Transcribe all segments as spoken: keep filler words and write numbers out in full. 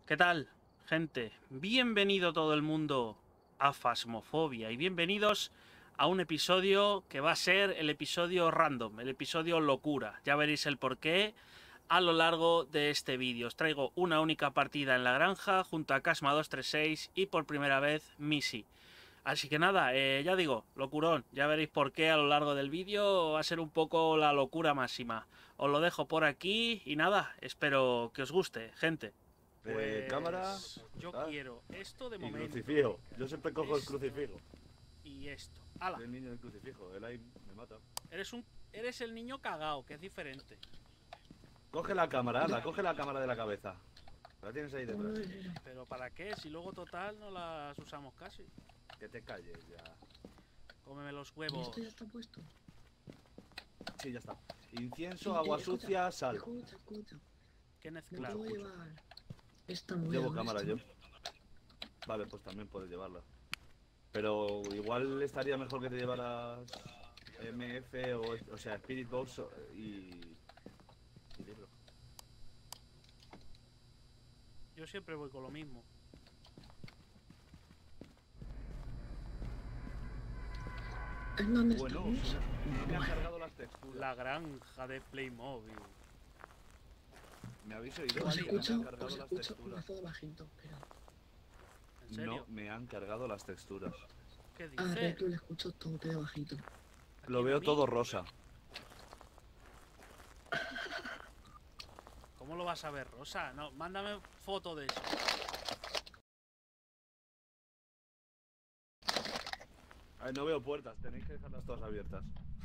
¿Qué tal, gente? Bienvenido todo el mundo a Phasmophobia y bienvenidos a un episodio que va a ser el episodio random, el episodio locura. Ya veréis el porqué a lo largo de este vídeo. Os traigo una única partida en la granja junto a Casma dos tres seis y por primera vez Missy. Así que nada, eh, ya digo, locurón, ya veréis por qué a lo largo del vídeo va a ser un poco la locura máxima. Os lo dejo por aquí y nada, espero que os guste, gente. Pues, Pues cámara, yo ah, quiero esto de y momento. crucifijo. Yo siempre cojo Esto. el crucifijo. Y esto. ¡Hala! Soy el niño del crucifijo. El ahí me mata. Eres un. Eres el niño cagao, que es diferente. Coge la cámara, anda, coge la cámara de la cabeza. La tienes ahí detrás. Pero ¿para qué? Si luego total no las usamos casi. Que te calles ya. Cómeme los ¿Y huevos. esto ya está puesto? Sí, ya está. Incienso, Sí, agua eh, escucha, sucia, sal. Escucha, escucha. Kenneth Me Clark. puedo llevar esta movida Llevo con cámara esto, yo. Vale, pues también puedes llevarla. Pero igual estaría mejor que te llevaras M F o, o sea, Spirit Box y... y libro. Yo siempre voy con lo mismo. ¿En dónde Bueno, estamos? me han Bueno, cargado las texturas. La granja de Playmobil. ¿Me habéis oído? os Sí, me escucho, han cargado os las escucho texturas. mazo de bajito, pero... ¿En serio? No, me han cargado las texturas. ¿Qué A dices? Reclu le escucho todo de bajito. Lo ¿A veo mí? todo rosa. ¿Cómo lo vas a ver, Rosa? No, mándame foto de eso. Ay, no veo puertas, tenéis que dejarlas todas abiertas.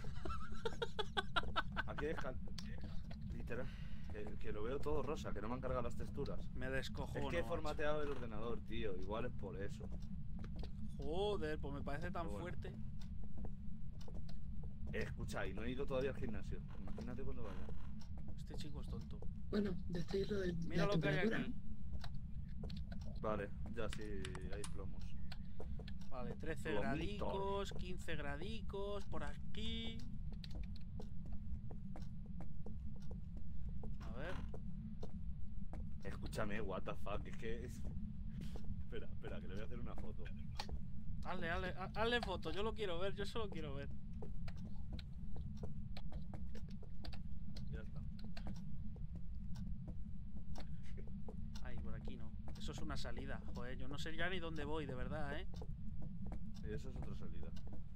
Aquí dejan. Literal. Que, que lo veo todo rosa, que no me han cargado las texturas. Me descojono. Es que he macho. formateado el ordenador, tío. Igual es por eso. Joder, pues me parece tan Pero bueno. fuerte. Eh, escucha, y no he ido todavía al gimnasio. Imagínate cuando vaya. Este chico es tonto. Bueno, decís lo de Mira la lo que hay temperatura. aquí. Vale, ya sí hay plomos. Vale, trece Plomito. gradicos, quince gradicos, por aquí. A ver. Escúchame, what the fuck, es que es... Espera, espera, que le voy a hacer una foto. Hazle, hazle, ha- hazle foto, yo lo quiero ver, yo solo quiero ver. Ya está. Ay, por aquí no. Eso es una salida. Joder, yo no sé ya ni dónde voy, de verdad, ¿eh? Y eso es otra salida.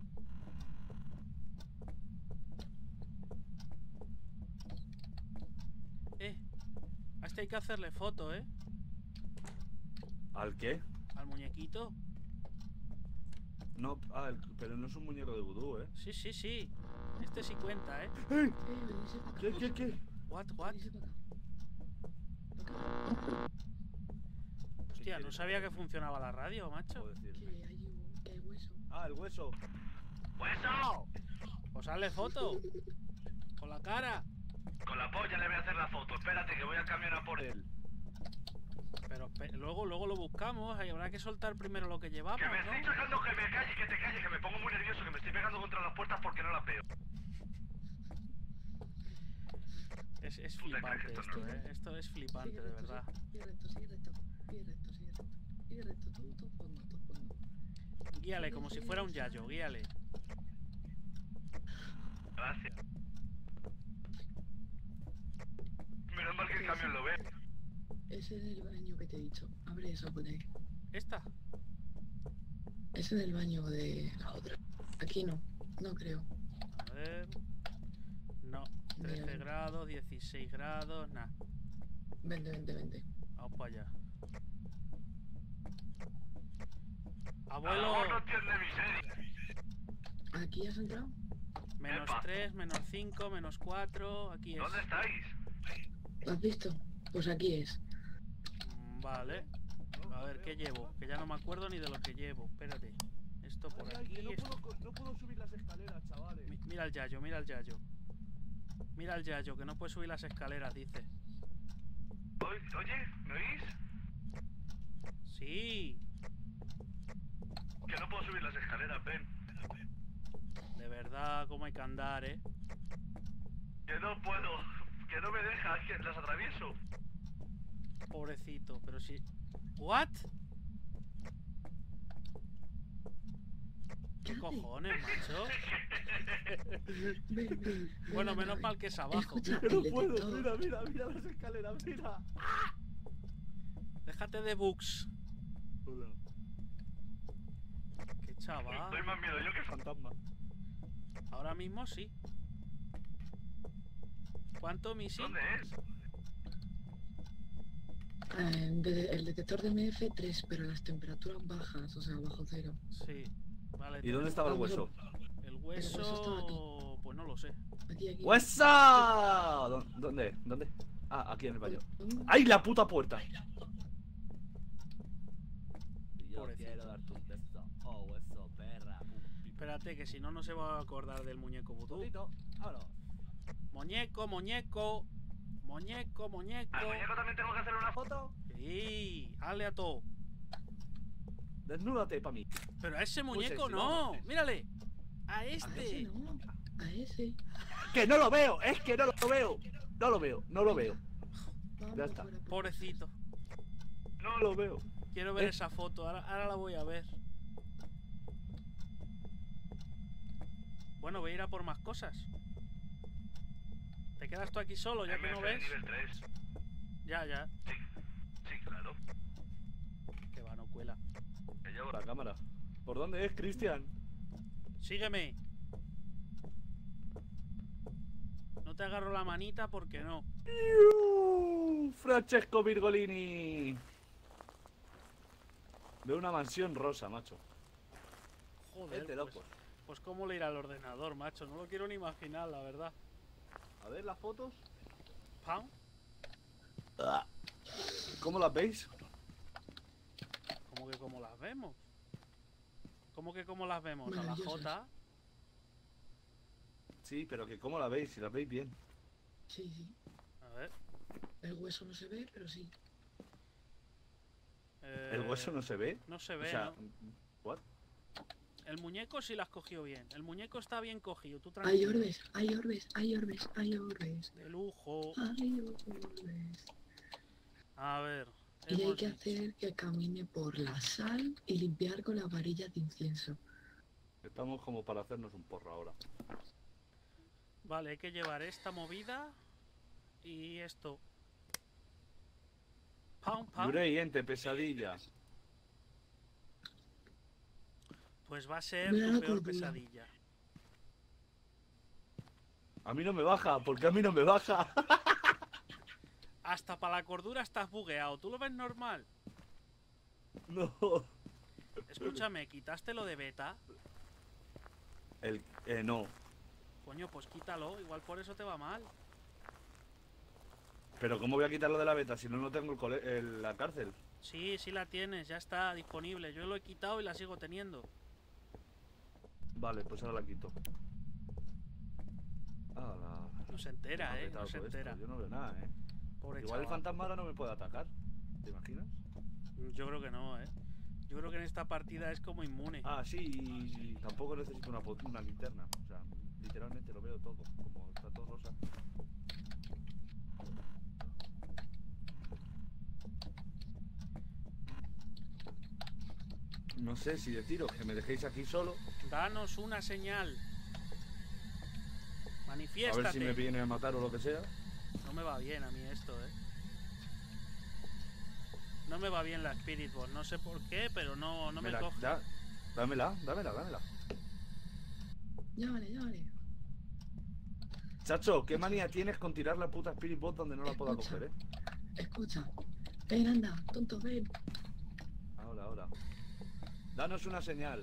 Eh. A este hay que hacerle foto, ¿eh? ¿Al qué? Al muñequito. No, ah, el- pero no es un muñeco de vudú, ¿eh? Sí, sí, sí. Este sí cuenta, ¿eh? ¡Ey! Eh, venirse para acá. ¿Qué, qué, qué? What, what? Venirse para acá. Para acá. Hostia, no sabía que funcionaba la radio, macho. Puedo Que decirme. hay un... que hay hueso. Ah, el hueso. ¡Hueso! Pues hazle foto. Con la cara. Con la polla le voy a hacer la foto. Espérate que voy al camión a por él. Pero pe- luego, luego lo buscamos. Ahí habrá que soltar primero lo que llevamos, Que me estoy ¿no? sacando, que me calles, que te calles, que me pongo muy nervioso, que me estoy pegando contra las puertas porque no las veo. Es, es Tú te flipante crees que esto esto, no ¿eh? Esto es flipante, Sigue de recto, verdad. Sigue recto, sigue recto. Sigue recto, sigue recto. Sigue recto, todo, todo fondo, todo fondo. Guíale como si fuera un yayo, guíale. Gracias. Menos mal que el camión lo ve. Ese es el baño que te he dicho. Abre eso por ahí. ¿Esta? Ese es el baño de la otra. Aquí no, no creo. A ver... No, trece Bien. grados, dieciséis grados, nada. Vente, vente, vente. Vamos para allá. Abuelo. Abuelo, No entiende miseria. ¿Aquí has entrado? menos Epa. tres, menos cinco, menos cuatro, aquí es. ¿Dónde estáis? ¿Lo has visto? Pues aquí es. Mm, Vale. A ver, ¿qué llevo? Que ya no me acuerdo ni de lo que llevo. Espérate. Esto por Ay, ay, aquí. que no, esto- puedo, no puedo subir las escaleras, chavales. Mi- Mira el yayo, mira el yayo. Mira el yayo, que no puede subir las escaleras, dice. Oye, oye, ¿me oís? Sí, Que no puedo subir las escaleras, ven. de verdad, cómo hay que andar, ¿eh? Que no puedo. Que no me deja, que las atravieso. Pobrecito, pero sí. ¿What? ¿Qué hace? cojones, macho? Ven, ven, ven Bueno, a la menos nave. mal que es abajo. Escucha, Que no el puedo, detector. mira, mira, mira las escaleras, mira. Déjate de bugs. Hola. Qué chaval. Doy más miedo yo que Fantasma. Ahora mismo sí. ¿Cuánto, Missy? ¿Dónde es? Eh, de- el detector de M F tres, pero las temperaturas bajas, o sea, bajo cero. Sí. Vale. ¿Y dónde estaba el hueso? El hueso estaba hueso... Pues no lo sé. Aquí, aquí. ¡Hueso! ¿Dó- ¿Dónde? ¿Dónde? Ah, aquí en el baño. ¡Ay, la puta puerta! Y yo Pobrecito. quiero darte un beso. Oh, hueso, perra. Espérate, que si no, no se va a acordar del muñeco vudú. Putito, vámonos. Muñeco, muñeco. Muñeco, muñeco. ¿Al muñeco también tengo que hacer una foto? Sí, hazle a todo. Desnúdate pa' mí. Pero a ese muñeco sexy, no. vamos. Mírale. A A ese este. no, a ese. ¡Que no lo veo! ¡Es que no lo veo! No lo veo, no lo veo. Vamos Ya está. fuera, por- Pobrecito. No lo veo. Quiero ver ¿Eh? esa foto. Ahora, ahora la voy a ver. Bueno, voy a ir a por más cosas. ¿Te quedas tú aquí solo ya que no M F ves? nivel tres. Ya, ya. Sí, sí, claro. Que va, no cuela. Que llevo La cámara. ¿Por dónde es, Cristian? Sígueme. No te agarro la manita porque no. ¡Iu! Francesco Virgolini. De una mansión rosa, macho. Joder, Es de pues, locos. pues cómo le irá al ordenador, macho. No lo quiero ni imaginar, la verdad. A ver las fotos. ¿Pam? ¿Cómo las veis? ¿Cómo que cómo las vemos? ¿Cómo que cómo las vemos? A la Maravillosas. J. Sí, pero que cómo las veis, si las veis bien. Sí, sí. A ver. El hueso no se ve, pero sí. eh, ¿El hueso no se ve? No se O ve, sea, ¿no? ¿what? El muñeco sí las cogió bien. El muñeco está bien cogido. Tú Hay tranquilo. orbes, hay orbes, hay orbes, hay orbes. De lujo. Hay orbes. A ver. Y hay hemos que dicho- hacer que camine por la sal y limpiar con las varillas de incienso. Estamos como para hacernos un porro ahora. Vale, hay que llevar esta movida y esto. Pam, pam. Yurei, ente, pesadilla. Pues va a ser Mira tu la peor cordura. pesadilla. A mí no me baja, porque a mí no me baja. Hasta para la cordura estás bugueado. ¿Tú lo ves normal? No. Escúchame, ¿quitaste lo de beta? El, eh, no. Coño, pues quítalo. Igual por eso te va mal. Pero ¿cómo voy a quitarlo de la beta si no, no tengo el cole- el- la cárcel? Sí, sí la tienes. Ya está disponible. Yo lo he quitado y la sigo teniendo. Vale, pues ahora la quito. Ah, la... No se entera, me ha eh. petado No se todo esto. entera. Yo no veo nada, eh. Pobre Igual el chaval. fantasma ahora no me puede atacar. ¿Te imaginas? Yo creo que no, eh. Yo creo que en esta partida es como inmune. Ah, sí, y tampoco necesito una, pot- una linterna. O sea, literalmente lo veo todo. Como está todo rosa. No sé si deciros que me dejéis aquí solo. Danos una señal. A Manifiéstate. ver si me viene a matar o lo que sea. No me va bien a mí esto, eh. No me va bien la Spirit Box. No sé por qué, pero no, no me la- coge. da- dámela, dámela, dámela. Llámale, llámale. Chacho, ¿qué manía tienes con tirar la puta Spirit Bot donde no la pueda Escucha. coger, eh? Escucha. Ven, anda, tonto, ven. Ahora, ahora. Danos una señal.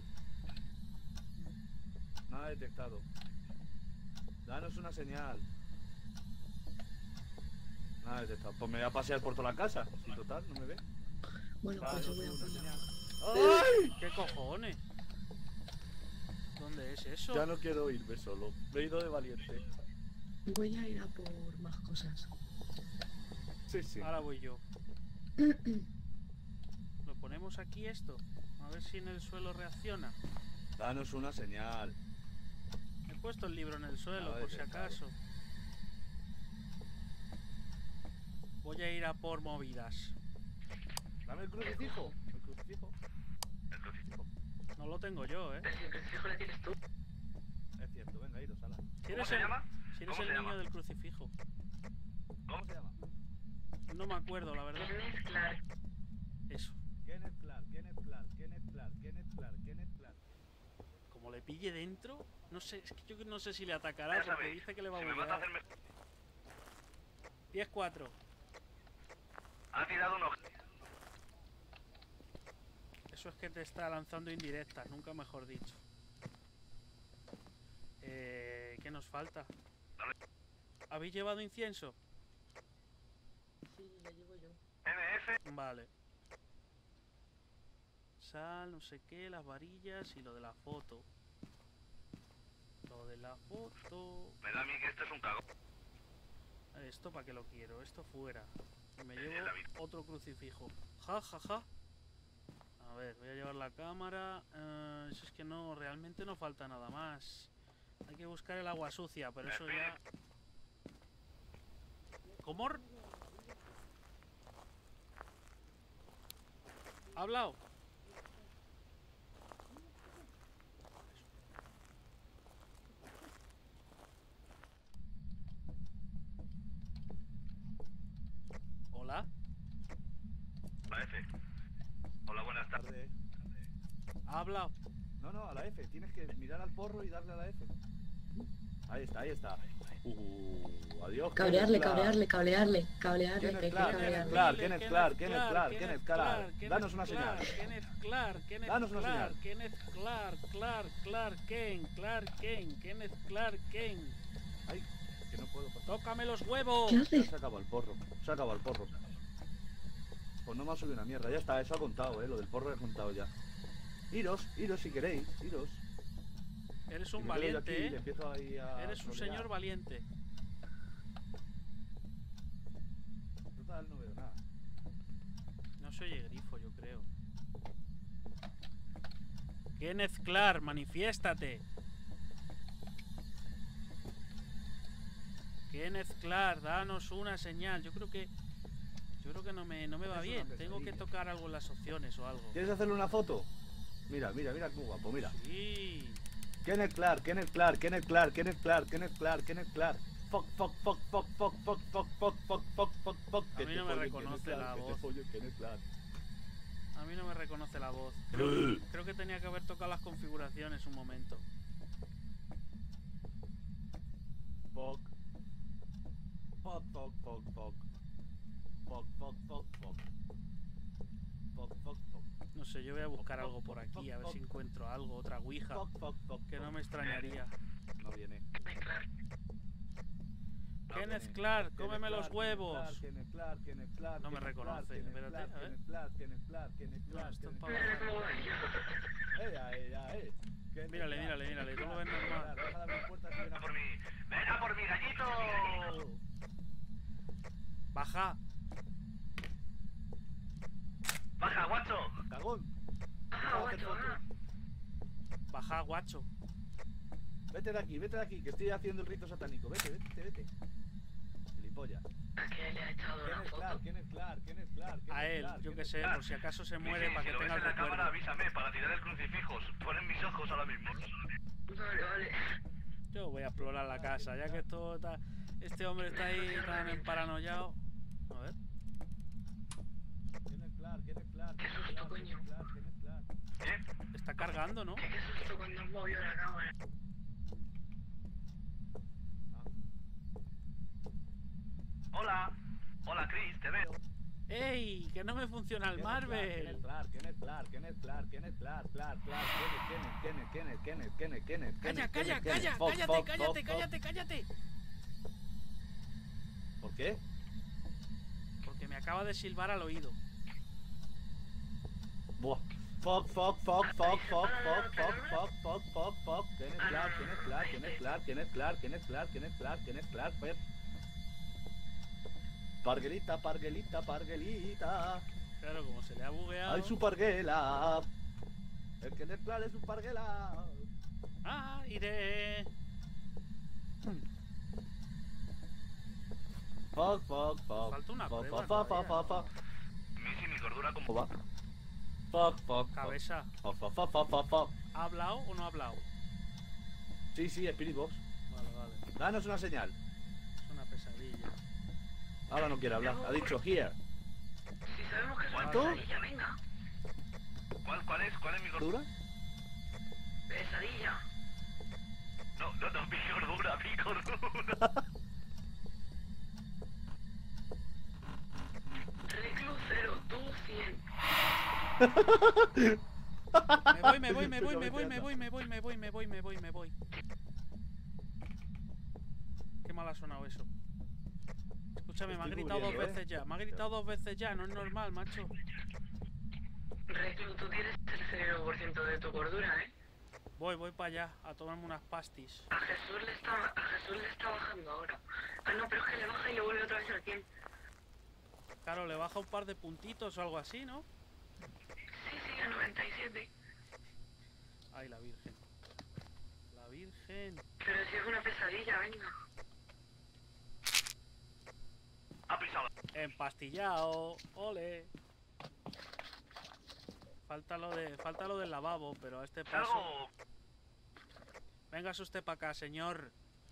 Nada detectado. Danos una señal. Nada detectado. Pues me voy a pasear por toda la casa. Si total, no me ve. Bueno, pues Danos yo voy a una poner. señal. ¡Ay! ¿Qué cojones? ¿Dónde es eso? Ya no quiero irme solo. Me he ido de valiente. Voy a ir a por más cosas. Sí, sí. Ahora voy yo. Lo ponemos aquí esto. A ver si en el suelo reacciona. Danos una señal. He puesto el libro en el suelo, Nada por si detectado. acaso. Voy a ir a por movidas. Dame el crucifijo. El crucifijo. El crucifijo. No lo tengo yo, ¿eh? Pero si el crucifijo le tienes tú. Es cierto, venga, iros, ala. Si ¿Cómo eres se el, llama? si eres ¿Cómo el se niño llama? del crucifijo. ¿Cómo se llama? No me acuerdo, la verdad. Kenneth Clark. Eso. Kenneth Clark, Kenneth Clark, Kenneth Clark, Kenneth Clark, Kenneth Clark. Como le pille dentro, no sé, es que yo no sé si le atacará Ya porque sabéis, dice que le va a si me mata, volver. hacerme... diez cuatro. Ha tirado un ojo. Eso es que te está lanzando indirectas, nunca mejor dicho. Eh, ¿Qué nos falta? Dale. ¿Habéis llevado incienso? Sí, la llevo yo. M F. Vale. Sal, no sé qué, las varillas y lo de la foto. Lo de la foto. Me da a mí que esto es un cagón. Esto para qué lo quiero, esto fuera. Y me Eh, llevo David. otro crucifijo. Ja, ja, ja. A ver, voy a llevar la cámara. Eh, si es que no, realmente no falta nada más. Hay que buscar el agua sucia, pero eso ya... ¿Cómo? ¿Ha hablado? ¿Hola? La F. Hola, buenas tardes. Tarde. ¿Ha hablado? No, no, a la F. Tienes que mirar al porro y darle a la F. Ahí está, ahí está. Uh, adiós. Cabrearle, Kenneth Clark. cabrearle, cablearle, cablearle, que hay Kenneth que Clark, Kenneth cablearle. Clark, Kenneth Clark, Kenneth Clark, Kenneth Clark. Kenneth Danos una Clark, señal. Kenneth Clark, Kenneth Danos una Clark, señal. Kenneth Clark, Clark, Clark, Ken, Clark, Ken, Kenneth Clark, Ken. Ay, que no puedo pasar. ¡Tócame los huevos! ¿Qué Ya haces? se acabó el porro. Se acabó el porro. Pues no me ha subido una mierda. Ya está, eso ha contado, eh. Lo del porro he contado ya. Iros, iros si queréis, iros. Eres Y un me quedo yo aquí y le valiente, ¿eh? empiezo ahí a Eres un trolear. señor valiente. Total, no veo nada. No se oye grifo, yo creo. Kenneth Clark, manifiéstate. Kenneth Clark, danos una señal. Yo creo que... Yo creo que no me, no me va Es una bien. Tengo que pesadilla. tocar algo en las opciones o algo. ¿Quieres hacerle una foto? Mira, mira, mira qué guapo, mira. Sí. Kenneth Clark, Kenneth Clark, Kenneth Clark, Kenneth Clark, Kenneth Clark, Kenneth Clark. Fuck, fuck, fuck, fuck, fuck, fuck, fuck, fuck, fuck, fuck, fuck, fuck. A mí no me reconoce la voz. Kenneth Clark. A mí no me reconoce la voz. Creo, creo que tenía que haber tocado las configuraciones un momento. Fuck. Fuck, fuck, fuck, fuck. Fuck, fuck, fuck, fuck. Fuck, fuck, fuck. No sé, yo voy a buscar algo por aquí, a ver si encuentro algo, otra ouija, Fuck, fuck, fuck. que no fuck. me extrañaría. No viene. Kenneth viene. Clark, Kenneth cómeme los Clark, huevos. Kenneth Clark, Kenneth Clark, No me Kenneth reconoce, Clark, espérate, Kenneth a ver. Clark, Kenneth Clark, Kenneth Clark, Kenneth No, Clark, esto es Kenneth para Clark. Ella, ella, eh. Kenneth Mírale, Clark, mírale, mírale, Kenneth tú lo ves Clark, normal. Deja de abrir puertas y ven Ven a a por mí. Ven a por mi gallito. Baja. Baja, guacho. Cagón. Ah, Deja de hacer guacho, ah. fotos. Baja, guacho. Vete de aquí, vete de aquí, que estoy haciendo el rito satánico. Vete, vete, vete. Gilipollas. ¿A qué le ha echado una Kenneth foto? Clark, Kenneth Clark, Kenneth Clark. A Kenneth él, Clark, yo que Kenneth sé, Clark. por si acaso se Sí, muere sí, para si que lo tenga ves el en la cámara, recuerdo. avísame para tirar el crucifijo. Ponen mis ojos ahora mismo. Vale, vale. Yo voy a explorar la casa, ya que esto está, este hombre está ahí tan emparanoiado. A ver. Kenneth Clark, Kenneth Clark, Qué Kenneth susto, Clark, coño. Kenneth Clark, Kenneth Clark. ¿Eh? Está cargando, ¿no? Qué susto cuando movió la cámara. Ah, Hola. Hola, Chris, te veo. ¡Ey! Que no me funciona el Kenneth Clark, Marvel. Kenneth Clark, Kenneth Clark, Kenneth Clark, Kenneth Clark, Clark, Clark, Kenneth, Kenneth, Kenneth, Kenneth, Kenneth, Kenneth, Calla, Kenneth, calla, Kenneth, calla, fuck, cállate, fuck, cállate, fuck, cállate, cállate. fuck. ¿Por qué? Porque me acaba de silbar al oído. Buah. Fuck, fuck, fuck, fuck, fuck, fuck, fuck, fuck, fuck, fuck, fuck. Kenneth Clark, Kenneth Clark, Kenneth Clark, Kenneth Clark, Kenneth Clark, Kenneth Clark, Kenneth Clark, Pep. Parguelita, parguelita, parguelita. Claro, como se le ha bugueado. Ay, su parguela. El Kenneth Clark es su parguela. Ah, iré. Fuck, fuck, fuck. Falta una Fuck, prueba fuck, fuck, todavía, fuck, fuck. Missing cordura como... ¿Cómo va? Fuck, fuck, fuck. Cabeza, Fuck, fuck, fuck, fuck, fuck, fuck. ¿ha hablado o no ha hablado? Sí, sí, Spirit Box. Vale, vale. Danos una señal. Es una pesadilla. Ahora no quiere hablar. Ha dicho here. Si sabemos que es una ¿Cuánto? pesadilla, venga. ¿Cuál, cuál es? ¿Cuál es mi cordura? ¿Dura? Pesadilla. No, no, no, mi cordura, mi cordura. Reclu cero, tú cien. Me voy, me voy, me voy, me voy, me voy, me voy, me voy, me voy, me voy, me voy. Qué mal ha sonado eso. Escúchame, me ha Estoy gritado dos cubriendo, ¿eh? veces ya. Me ha gritado dos veces ya, no es normal, macho. Reclu, tú tienes el cero por ciento de tu cordura, ¿eh? Voy, voy para allá, a tomarme unas pastis. A Jesús le está, a Jesús le está bajando ahora. Ah, no, pero es que le baja y le vuelve otra vez al cien. Claro, le baja un par de puntitos o algo así, ¿no? Sí, sí, a noventa y siete. Ay, la virgen. La virgen. Pero si es una pesadilla, venga. Ha pisado. Empastillado. Ole. Falta lo de, falta lo del lavabo, pero a este paso. Salgo. Véngase usted para acá, señor.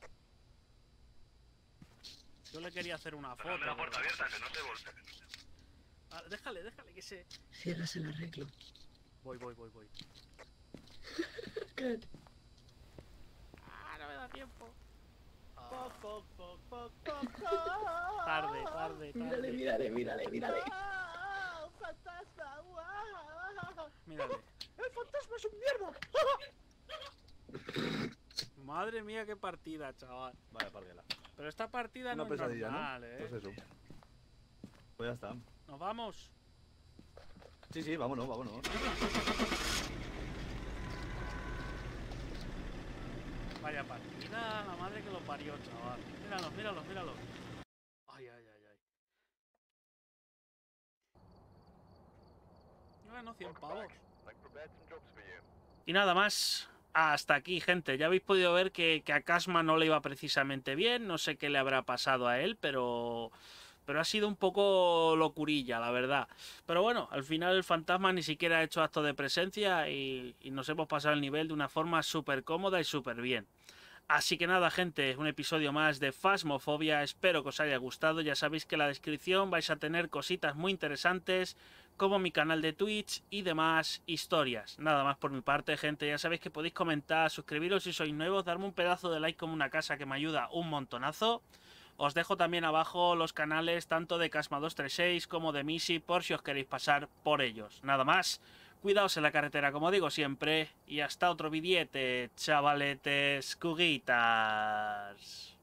Yo le quería hacer una foto. Dejadme la puerta pero- abierta, que no se voltee. Ah, déjale, déjale que se. Cierras el arreglo. Voy, voy, voy, voy. Cállate. Ah, no me da tiempo. Fuck, fuck, fuck, fuck, fuck, fuck. Tarde, tarde, Mírale, tarde. mírale, mírale, mírale. ¡Ah! ¡Un fantasma! ¡Guau! Mírale. ¡El fantasma es un mierda! Madre mía, qué partida, chaval. Vaya, párguela. Pero esta partida Una no es pesadilla, normal, ¿no? ¿eh? Pues eso. Pues ya está. Nos vamos. Sí, sí, vámonos, vámonos. Vaya partida, la madre que lo parió, chaval. Míralos, míralos, míralos. Ay, ay, ay, ay. Yo gano cien pavos. Y nada más. Hasta aquí, gente. Ya habéis podido ver que, que a Casma no le iba precisamente bien. No sé qué le habrá pasado a él, pero... Pero ha sido un poco locurilla, la verdad. Pero bueno, al final el fantasma ni siquiera ha hecho acto de presencia y, y nos hemos pasado el nivel de una forma súper cómoda y súper bien. Así que nada, gente, un episodio más de Phasmophobia. Espero que os haya gustado. Ya sabéis que en la descripción vais a tener cositas muy interesantes, como mi canal de Twitch y demás historias. Nada más por mi parte, gente. Ya sabéis que podéis comentar, suscribiros si sois nuevos, darme un pedazo de like como una casa que me ayuda un montonazo. Os dejo también abajo los canales tanto de Casma dos tres seis como de Misi por si os queréis pasar por ellos. Nada más, cuidaos en la carretera como digo siempre y hasta otro vidiete, chavaletes, cuguitas.